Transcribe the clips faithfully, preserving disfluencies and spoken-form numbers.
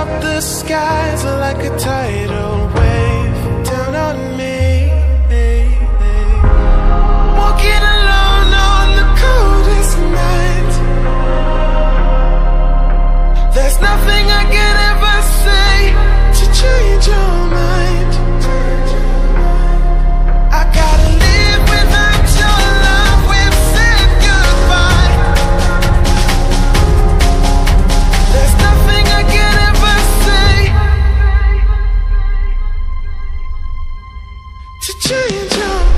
out the skies like a tidal wave down on me. Walking alone on the coldest night. There's nothing I can ever say to change your mind. I gotta live without your love. We've said goodbye. There's nothing I can ever say to change your mind.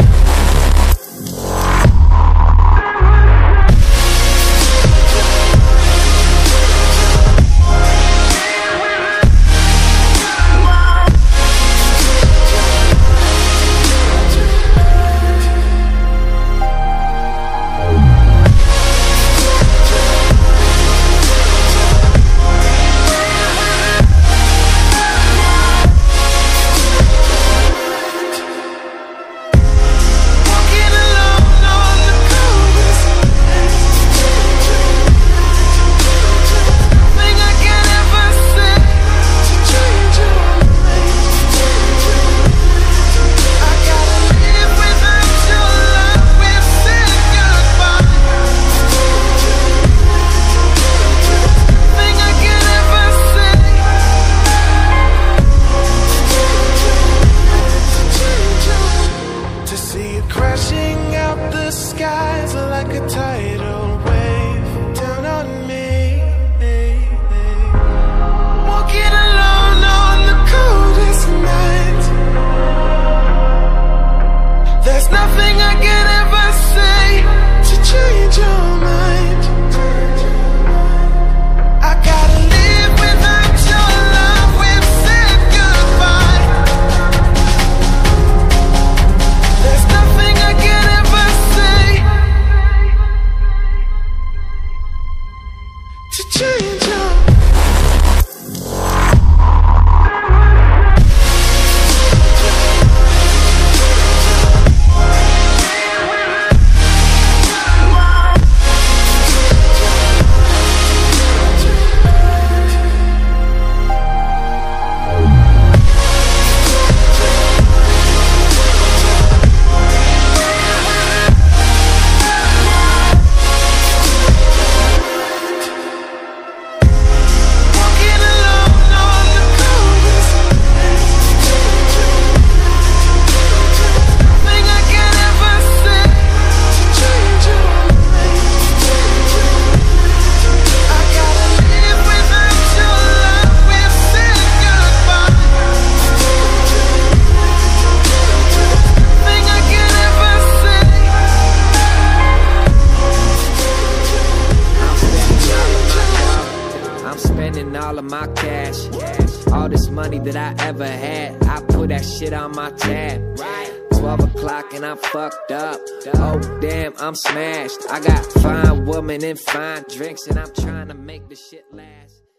Crashing out the skies like a tidal wave down on me. Walking alone on the coldest night. There's nothing I can ever say to change your mind. I gotta live without your love. We've said goodbye. There's nothing I can ever say to change your mind. All of my cash, all this money that I ever had, I put that shit on my tab. Twelve o'clock and I'm fucked up. Oh damn, I'm smashed. I got fine women and fine drinks, and I'm trying to make the shit last.